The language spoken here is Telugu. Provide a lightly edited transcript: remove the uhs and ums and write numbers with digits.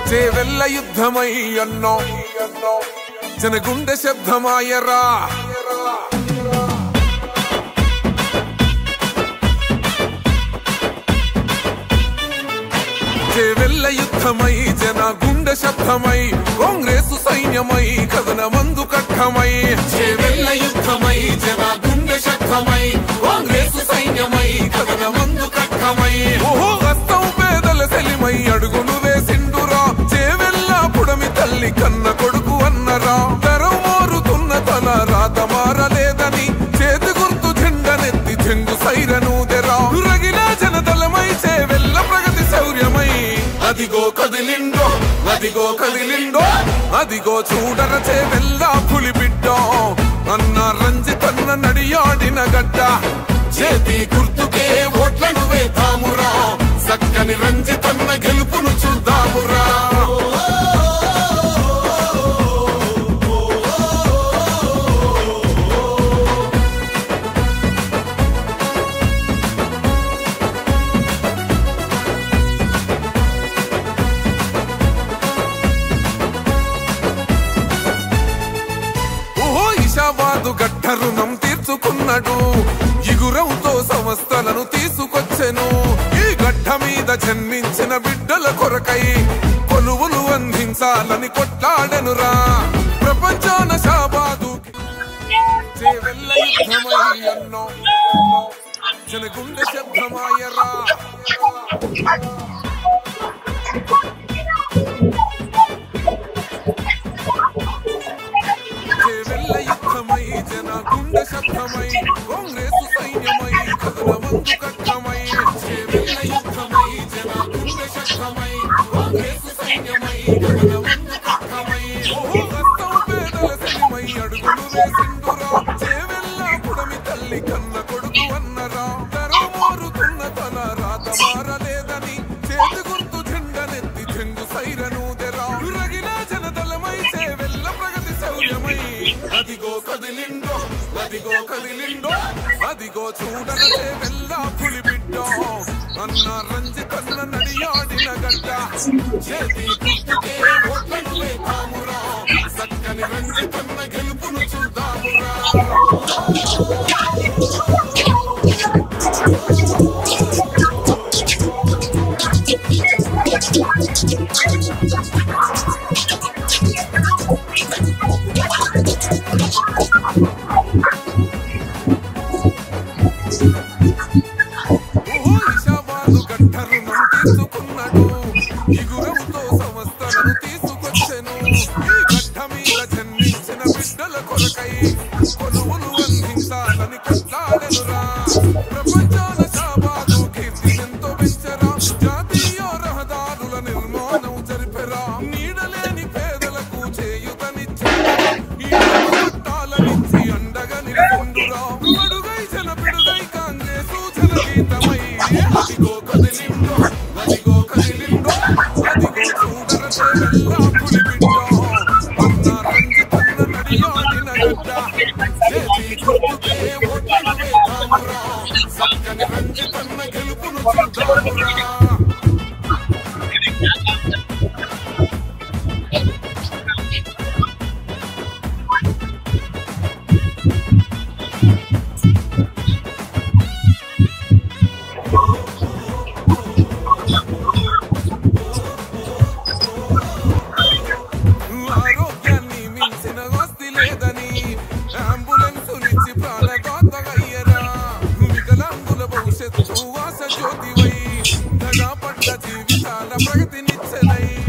చేవెళ్ళ యుద్ధమై అన్నో జనగుండె శబ్దమాయరా చేవెళ్ళ యుద్ధమై జనగుండె శబ్దమై కాంగ్రెసు సైన్యమై కథన మందు కట్టమై చేవెళ్ళ యుద్ధమై జనగుండె శబ్దమై కాంగ్రెసు సైన్యమై కథన మందు కట్టమై ఓహో హస్తం పేదల సెలిమై అడుగులు వేసిండురా చేవెళ్ళ పుడమి తల్లి కన్న కొడుకు అన్నరా తరం మారుతున్న తల రాత మారలేదని చేతి గుర్తు జెండనెత్తి చెంగు సైరనూదెరా రగిల జనదళమై చేవెళ్ళ ప్రగతి శౌర్యమై అదిగో కదిలిండో అదిగో కదిలిండో అదిగో చూడర చేవెళ్ళ పులి బిడ్డ అన్న రంజితన్న నడియాడిన గడ్డ చేతి గుర్తుకే ఓట్లను వేతామురా సక్కని రంజితన్న గెలుపును చూద్దామురా ఇషాబాదు గడ్డ రుణం తీర్చుకున్నాడు ఇగురంతో సంస్థలను తీసుకొచ్చెను ఈ గడ్డ మీద జన్మించిన బిడ్డల కొరకై కొలువులు అందించాలని కొట్లాడెనురా ప్రపంచాన షాబాదు చేవెళ్ళ యుద్ధమై అన్నో జనగుండె శబ్దమాయరా చేవెళ్ళ యుద్ధమై జనగుండె శబ్దమై కాంగ్రెసు సైన్యమై కథన మందు కట్టమై చేవెళ్ళ యుద్ధమై జనగుండె శబ్దమై కాంగ్రెసు సైన్యమై కథన మందు కట్టమై ఓహో హస్తం పేదల సెలిమై అడుగులు వేసిండురా చేవెళ్ళ పుడమి తల్లి కన్న కొడుకు అన్నరా తరం మారుతున్న తల రాత మారలేదని చేతి గుర్తు జెండనెత్తి చెంగు సైరనూదెరా రగిల జనదళమై చేవెళ్ళ ప్రగతి శౌర్యమై అదిగో కదిలిండో అదిగో కదిలిండో అదిగో చూడర చేవెళ్ళ పులి బిడ్డ అన్న రంజితన్న నడియాడిన గడ్డ చేతి గుర్తుకే ఓట్లను వేతామురా సక్కని రంజితన్న గెలుపును చూద్దామురా ఇషాబాదు గడ్డ రుణం తీసుకున్నాడు ఇగురంతో సంస్థలను తీసుకొచ్చెను ఈ గడ్డ మీద జన్మించిన బిడ్డల కొరకై కొలువులు అందించాలని కొట్లాడెనురా ప్రపంచాన షాబాదు కీర్తి ఎంతో పెంచరా జాతీయ రహదారుల నిర్మాణం జరిపెరా నీడలేని పేదలకు చేయుతనిచ్చెరా పట్టాలనిచ్చి అండగా నిలుపుండురా అడుగై జన పిడుగై కాంగ్రెసు జనగీతమై అదిగో కదిలిండో అదిగో కదిలిండో అదిగో చూడర చేవెళ్ళ పులి బిడ్డ అన్న రంజితన్న నడియాడిన గడ్డ చేతి గుర్తుకే ఓట్లను వేతామురా సక్కని రంజితన్న గెలుపును చూద్దామురా ఆరోగ్యాన్ని మించిన వస్తి లేదని అంబులెన్సులిచ్చి ప్రాణఘాతమయ్యరా వికలాంగుల భవిష్యత్తు ఆశ జ్యోతివై దగా పడ్డ జీవితాల ప్రగతినిచ్చనై